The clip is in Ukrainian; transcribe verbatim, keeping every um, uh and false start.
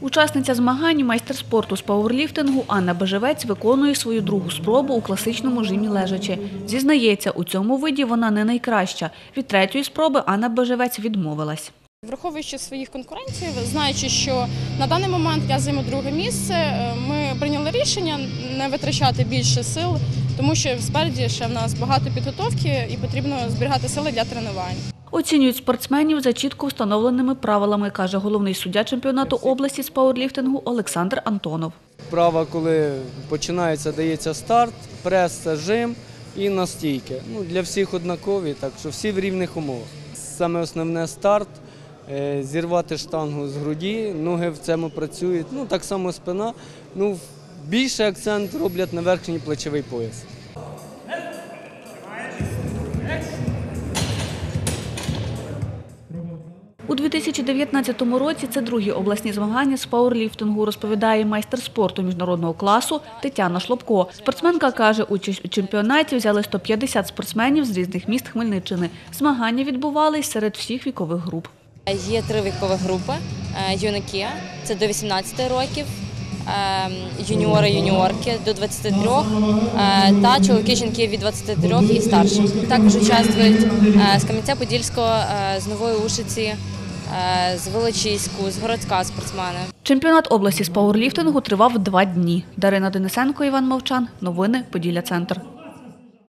Учасниця змагань, майстер спорту з пауерліфтингу Анна Бежевець виконує свою другу спробу у класичному жимі лежачи. Зізнається, у цьому виді вона не найкраща. Від третьої спроби Анна Бежевець відмовилась. Враховуючи своїх конкурентів, знаючи, що на даний момент я займу друге місце, ми прийняли рішення не витрачати більше сил, тому що спереді ще в нас багато підготовки і потрібно зберігати сили для тренувань. Оцінюють спортсменів за чітко встановленими правилами, каже головний суддя чемпіонату області з пауерліфтингу Олександр Антонов. Вправа, коли починається, дається старт, прес – це жим і настійки. Ну, для всіх однакові, так що всі в рівних умовах. Саме основне – старт, зірвати штангу з груді, ноги в цьому працюють, ну, так само спина. Ну, більше акцент роблять на верхній плечовий пояс. У дві тисячі дев'ятнадцятому році це другі обласні змагання з пауерліфтингу, розповідає майстер спорту міжнародного класу Тетяна Шлопко. Спортсменка каже, участь у чемпіонаті взяли сто п'ятдесят спортсменів з різних міст Хмельниччини. Змагання відбувались серед всіх вікових груп. Є три вікові групи – юнаки – це до вісімнадцяти років, юніори, юніорки – до двадцяти трьох та чоловіки-жінки від двадцяти трьох і старше. Також участвують з Кам'янця-Подільського, з Нової Ушиці, з Волочиську, з Городська спортсмени. Чемпіонат області з пауерліфтингу тривав два дні. Дарина Денисенко, Іван Мовчан. Новини Поділля Центр.